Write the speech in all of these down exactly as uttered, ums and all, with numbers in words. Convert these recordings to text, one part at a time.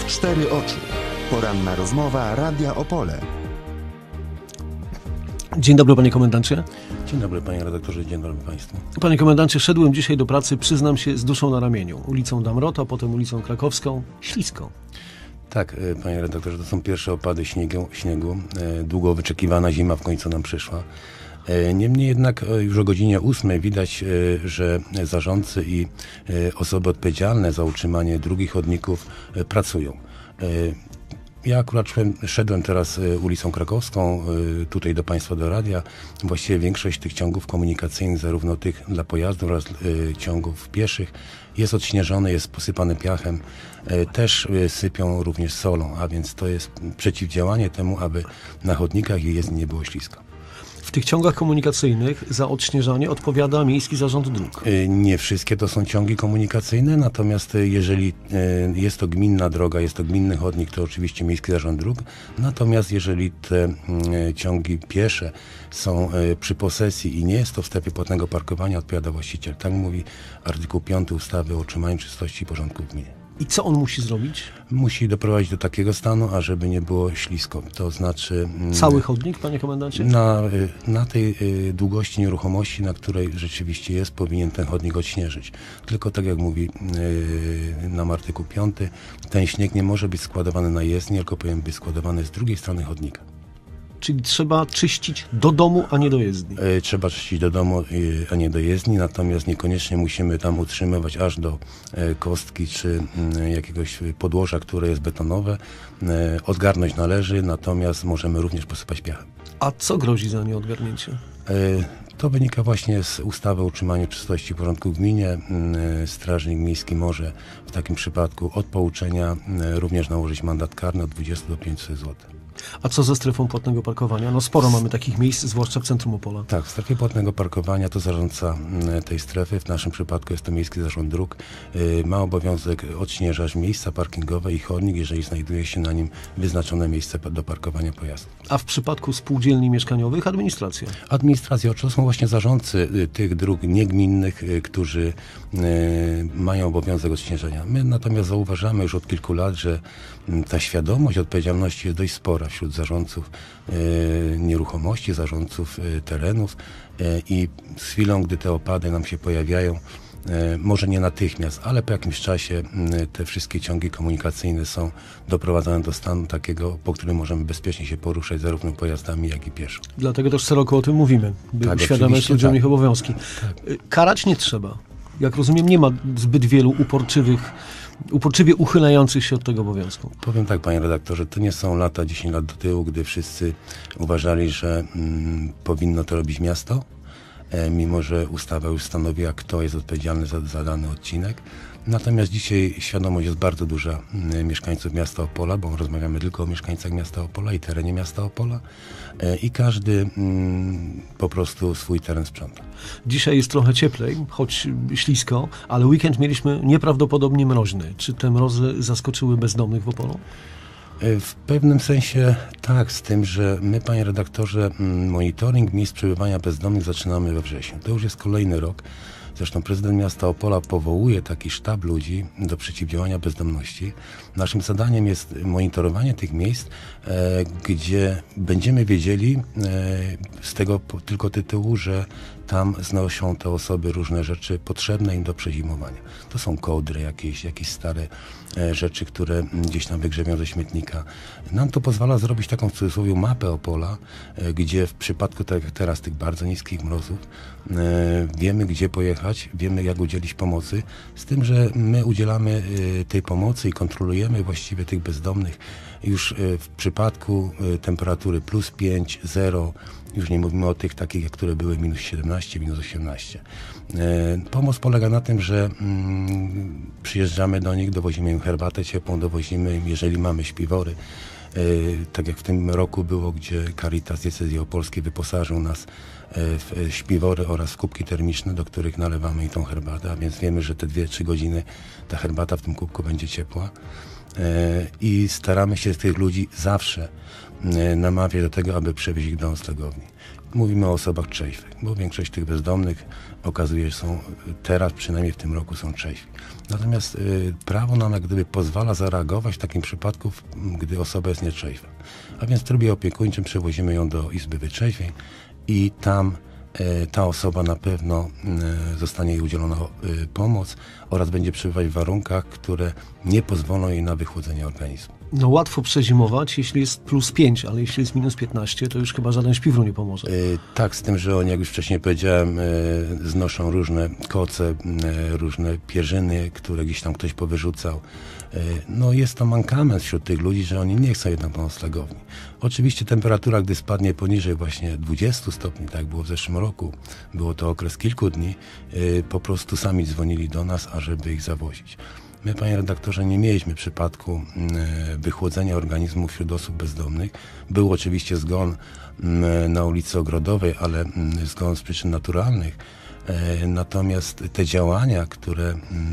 cztery oczy. Poranna rozmowa Radia Opole. Dzień dobry, panie komendancie. Dzień dobry, panie redaktorze, dzień dobry państwu. Panie komendancie, szedłem dzisiaj do pracy, przyznam się, z duszą na ramieniu. Ulicą Damrota, potem ulicą Krakowską. Ślisko. Tak, panie redaktorze, to są pierwsze opady śniegu. śniegu. Długo wyczekiwana zima w końcu nam przyszła. Niemniej jednak już o godzinie ósmej widać, że zarządcy i osoby odpowiedzialne za utrzymanie dróg i chodników pracują. Ja akurat szedłem teraz ulicą Krakowską, tutaj do państwa, do radia. Właściwie większość tych ciągów komunikacyjnych, zarówno tych dla pojazdów oraz ciągów pieszych, jest odśnieżone, jest posypane piachem. Też sypią również solą, a więc to jest przeciwdziałanie temu, aby na chodnikach i jezdni nie było ślisko. W tych ciągach komunikacyjnych za odśnieżanie odpowiada Miejski Zarząd Dróg. Nie wszystkie to są ciągi komunikacyjne, natomiast jeżeli jest to gminna droga, jest to gminny chodnik, to oczywiście Miejski Zarząd Dróg. Natomiast jeżeli te ciągi piesze są przy posesji i nie jest to w strefie płatnego parkowania, odpowiada właściciel. Tak mówi artykuł piąty ustawy o utrzymaniu czystości i porządku w gminie. I co on musi zrobić? Musi doprowadzić do takiego stanu, ażeby nie było ślisko. To znaczy... Cały chodnik, panie komendancie? Na, na tej długości nieruchomości, na której rzeczywiście jest, powinien ten chodnik odśnieżyć. Tylko tak jak mówi nam artykuł piąty, ten śnieg nie może być składowany na jezdnię, tylko powinien być składowany z drugiej strony chodnika. Czyli trzeba czyścić do domu, a nie do jezdni. E, trzeba czyścić do domu, a nie do jezdni, natomiast niekoniecznie musimy tam utrzymywać aż do e, kostki czy m, jakiegoś podłoża, które jest betonowe. E, odgarnąć należy, natomiast możemy również posypać piachem. A co grozi za nieodgarnięcie? E, to wynika właśnie z ustawy o utrzymaniu czystości i porządku w gminie. E, strażnik miejski może w takim przypadku od pouczenia e, również nałożyć mandat karny od dwudziestu do pięciuset złotych. A co ze strefą płatnego parkowania? No sporo mamy takich miejsc, zwłaszcza w centrum Opola. Tak, w strefie płatnego parkowania to zarządca tej strefy, w naszym przypadku jest to Miejski Zarząd Dróg, ma obowiązek odśnieżać miejsca parkingowe i chodnik, jeżeli znajduje się na nim wyznaczone miejsce do parkowania pojazdów. A w przypadku spółdzielni mieszkaniowych administracja? Administracja, to są właśnie zarządcy tych dróg niegminnych, którzy mają obowiązek odśnieżenia. My natomiast zauważamy już od kilku lat, że ta świadomość odpowiedzialności jest dość spora wśród zarządców e, nieruchomości, zarządców e, terenów e, i z chwilą, gdy te opady nam się pojawiają, e, może nie natychmiast, ale po jakimś czasie e, te wszystkie ciągi komunikacyjne są doprowadzane do stanu takiego, po którym możemy bezpiecznie się poruszać zarówno pojazdami, jak i pieszo. Dlatego też szeroko o tym mówimy, by tak, uświadamiać ludziom tak. ich obowiązki. Tak. Karać nie trzeba. Jak rozumiem, nie ma zbyt wielu uporczywych uporczywie uchylających się od tego obowiązku. Powiem tak, panie redaktorze, to nie są lata, dziesięć lat do tyłu, gdy wszyscy uważali, że mm, powinno to robić miasto, e, mimo że ustawa już stanowiła, kto jest odpowiedzialny za, za dany odcinek. Natomiast dzisiaj świadomość jest bardzo duża m, mieszkańców miasta Opola, bo rozmawiamy tylko o mieszkańcach miasta Opola i terenie miasta Opola e, i każdy m, po prostu swój teren sprząta. Dzisiaj jest trochę cieplej, choć ślisko, ale weekend mieliśmy nieprawdopodobnie mroźny. Czy te mrozy zaskoczyły bezdomnych w Opolu? W pewnym sensie tak, z tym, że my, panie redaktorze, monitoring miejsc przebywania bezdomnych zaczynamy we wrześniu. To już jest kolejny rok. Zresztą prezydent miasta Opola powołuje taki sztab ludzi do przeciwdziałania bezdomności. Naszym zadaniem jest monitorowanie tych miejsc, e, gdzie będziemy wiedzieli e, z tego po, tylko tytułu, że tam znoszą te osoby różne rzeczy potrzebne im do przezimowania. To są kołdry jakieś, jakieś stare e, rzeczy, które gdzieś tam wygrzebią ze śmietnika. Nam to pozwala zrobić taką w cudzysłowie mapę Opola, e, gdzie w przypadku tak jak teraz tych bardzo niskich mrozów e, wiemy, gdzie pojechać, wiemy, jak udzielić pomocy, z tym, że my udzielamy e, tej pomocy i kontrolujemy właściwie tych bezdomnych już e, w przypadku e, temperatury plus pięć, zero, już nie mówimy o tych takich, które były minus siedemnaście, minus osiemnaście. E, pomoc polega na tym, że mm, przyjeżdżamy do nich, dowozimy im herbatę ciepłą, dowozimy im, jeżeli mamy śpiwory. E, tak jak w tym roku było, gdzie Caritas Diecezji Opolskiej wyposażył nas w śpiwory oraz w kubki termiczne, do których nalewamy i tą herbatę, a więc wiemy, że te dwie trzy godziny ta herbata w tym kubku będzie ciepła. I staramy się tych ludzi zawsze namawiać do tego, aby przewieźć ich do noclegowni. Mówimy o osobach trzeźwych, bo większość tych bezdomnych okazuje się, są teraz, przynajmniej w tym roku, są trzeźwi. Natomiast y, prawo nam jak gdyby pozwala zareagować w takim przypadku, gdy osoba jest nietrzeźwa. A więc w trybie opiekuńczym przewozimy ją do Izby Wytrzeźwień i tam y, ta osoba na pewno y, zostanie jej udzielona y, pomoc oraz będzie przebywać w warunkach, które nie pozwolą jej na wychłodzenie organizmu. No łatwo przezimować, jeśli jest plus pięć, ale jeśli jest minus piętnaście, to już chyba żaden śpiwór nie pomoże. Y, tak, z tym, że oni, jak już wcześniej powiedziałem, y, znoszą różne koce, y, różne pierzyny, które gdzieś tam ktoś powyrzucał. Y, no jest to mankament wśród tych ludzi, że oni nie chcą jednak na noclegowni. Oczywiście temperatura, gdy spadnie poniżej właśnie dwudziestu stopni, tak było w zeszłym roku, było to okres kilku dni, y, po prostu sami dzwonili do nas, ażeby ich zawozić. My, panie redaktorze, nie mieliśmy przypadku y, wychłodzenia organizmu wśród osób bezdomnych. Był oczywiście zgon y, na ulicy Ogrodowej, ale y, zgon z przyczyn naturalnych. Y, natomiast te działania, które y,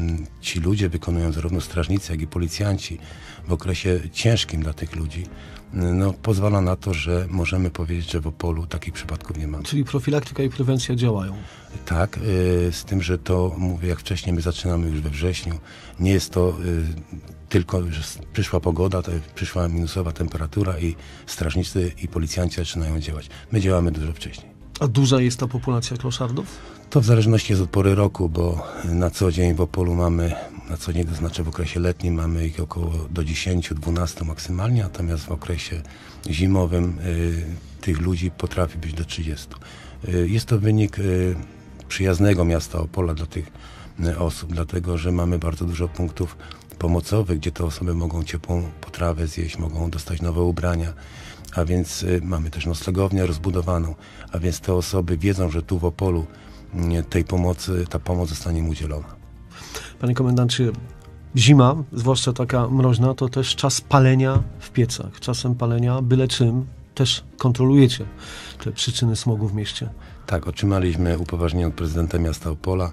ci ludzie wykonują, zarówno strażnicy, jak i policjanci, w okresie ciężkim dla tych ludzi, y, no, pozwala na to, że możemy powiedzieć, że w Opolu takich przypadków nie ma. Czyli profilaktyka i prewencja działają. Tak, y, z tym, że to, mówię, jak wcześniej, my zaczynamy już we wrześniu. Nie jest to y, tylko, że przyszła pogoda, to przyszła minusowa temperatura i strażnicy i policjanci zaczynają działać. My działamy dużo wcześniej. A duża jest ta populacja kloszardów? To w zależności jest od pory roku, bo na co dzień w Opolu mamy, na co dzień, to znaczy w okresie letnim mamy ich około do dziesięciu, dwunastu maksymalnie, natomiast w okresie zimowym y, tych ludzi potrafi być do trzydziestu. Y, jest to wynik y, przyjaznego miasta Opola dla tych y, osób, dlatego że mamy bardzo dużo punktów pomocowych, gdzie te osoby mogą ciepłą potrawę zjeść, mogą dostać nowe ubrania, a więc y, mamy też noclegownię rozbudowaną, a więc te osoby wiedzą, że tu w Opolu y, tej pomocy, ta pomoc zostanie im udzielona. Panie komendancie, zima, zwłaszcza taka mroźna, to też czas palenia w piecach. Czasem palenia byle czym też kontrolujecie te przyczyny smogu w mieście. Tak, otrzymaliśmy upoważnienie od prezydenta miasta Opola.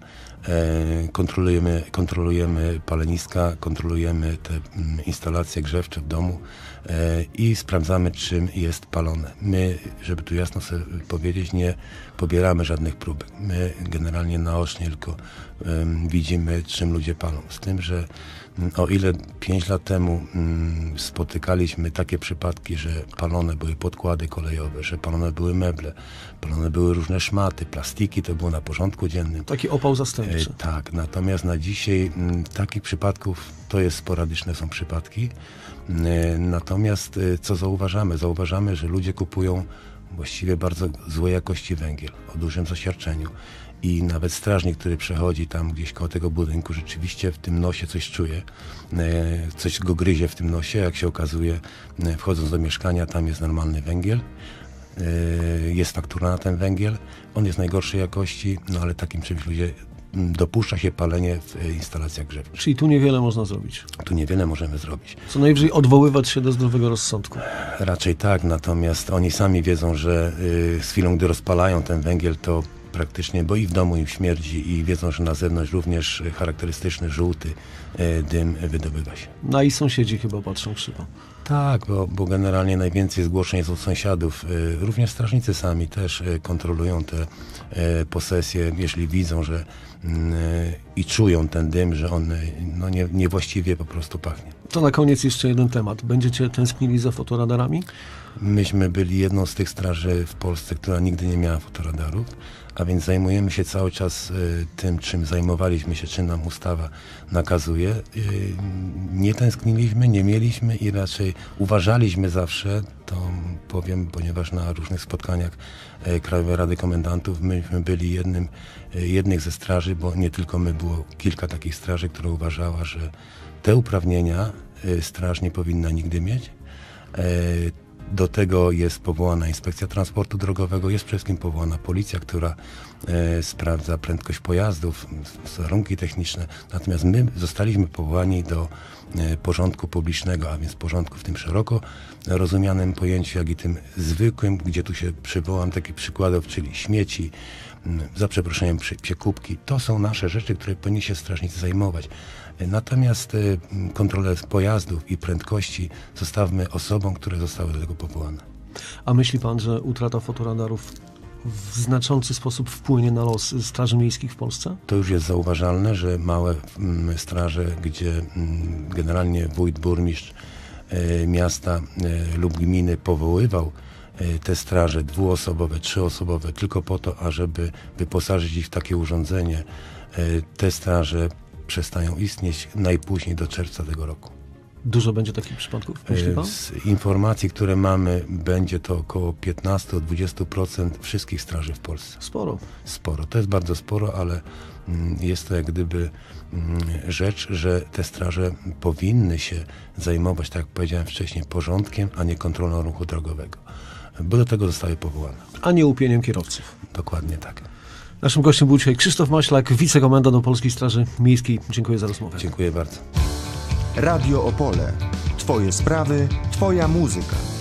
E, kontrolujemy, kontrolujemy paleniska, kontrolujemy te mm, instalacje grzewcze w domu e, i sprawdzamy, czym jest palone. My, żeby tu jasno sobie powiedzieć, nie pobieramy żadnych próbek. My generalnie naocznie tylko e, widzimy, czym ludzie palą. Z tym, że m, o ile pięć lat temu m, spotykaliśmy takie przypadki, że palone były podkłady kolejowe, że palone były meble, palone były różne szmaty, plastiki, to było na porządku dziennym. Taki opał zastępczy. E, tak, natomiast na dzisiaj m, takich przypadków to jest sporadyczne, są przypadki. E, natomiast e, co zauważamy? Zauważamy, że ludzie kupują właściwie bardzo złej jakości węgiel, o dużym zaświadczeniu. I nawet strażnik, który przechodzi tam gdzieś koło tego budynku, rzeczywiście w tym nosie coś czuje, e, coś go gryzie w tym nosie. Jak się okazuje, e, wchodząc do mieszkania, tam jest normalny węgiel. Jest faktura na ten węgiel, on jest najgorszej jakości, no ale takim czymś ludzie dopuszcza się palenie w instalacjach grzewczych. Czyli tu niewiele można zrobić. Tu niewiele możemy zrobić. Co najwyżej odwoływać się do zdrowego rozsądku. Raczej tak, natomiast oni sami wiedzą, że z chwilą, gdy rozpalają ten węgiel, to praktycznie, bo i w domu im śmierdzi i wiedzą, że na zewnątrz również charakterystyczny, żółty dym wydobywa się. No i sąsiedzi chyba patrzą krzywo. Tak, bo, bo generalnie najwięcej zgłoszeń jest od sąsiadów. Również strażnicy sami też kontrolują te posesje, jeśli widzą, że i czują ten dym, że on no, nie, niewłaściwie po prostu pachnie. To na koniec jeszcze jeden temat. Będziecie tęsknili za fotoradarami? Myśmy byli jedną z tych straży w Polsce, która nigdy nie miała fotoradarów, a więc zajmujemy się cały czas y, tym, czym zajmowaliśmy się, czym nam ustawa nakazuje. Y, nie tęskniliśmy, nie mieliśmy i raczej uważaliśmy zawsze, to powiem, ponieważ na różnych spotkaniach y, Krajowej Rady Komendantów myśmy byli jednym, y, jednych ze straży, bo nie tylko my, było kilka takich straży, które uważała, że te uprawnienia y, straż nie powinna nigdy mieć. Y, Do tego jest powołana Inspekcja Transportu Drogowego, jest przede wszystkim powołana policja, która e, sprawdza prędkość pojazdów, warunki techniczne. Natomiast my zostaliśmy powołani do e, porządku publicznego, a więc porządku w tym szeroko rozumianym pojęciu, jak i tym zwykłym, gdzie tu się przywołam takich przykładów, czyli śmieci, m, za przeproszeniem psie kubki. To są nasze rzeczy, które powinni się strażnicy zajmować. Natomiast y, kontrolę pojazdów i prędkości zostawmy osobom, które zostały do tego powołane. A myśli pan, że utrata fotoradarów w znaczący sposób wpłynie na los straży miejskich w Polsce? To już jest zauważalne, że małe mm, straże, gdzie mm, generalnie wójt, burmistrz e, miasta e, lub gminy powoływał e, te straże dwuosobowe, trzyosobowe tylko po to, ażeby wyposażyć ich w takie urządzenie, e, te straże przestają istnieć najpóźniej do czerwca tego roku. Dużo będzie takich przypadków, myśli pan? Z informacji, które mamy, będzie to około piętnaście do dwudziestu procent wszystkich straży w Polsce. Sporo. Sporo. To jest bardzo sporo, ale mm, jest to jak gdyby mm, rzecz, że te straże powinny się zajmować, tak jak powiedziałem wcześniej, porządkiem, a nie kontrolą ruchu drogowego. Bo do tego zostały powołane. A nie łupieniem kierowców. Dokładnie tak. Naszym gościem był dzisiaj Krzysztof Maślak, wicekomendant Opolskiej Straży Miejskiej. Dziękuję za rozmowę. Dziękuję bardzo. Radio Opole. Twoje sprawy, twoja muzyka.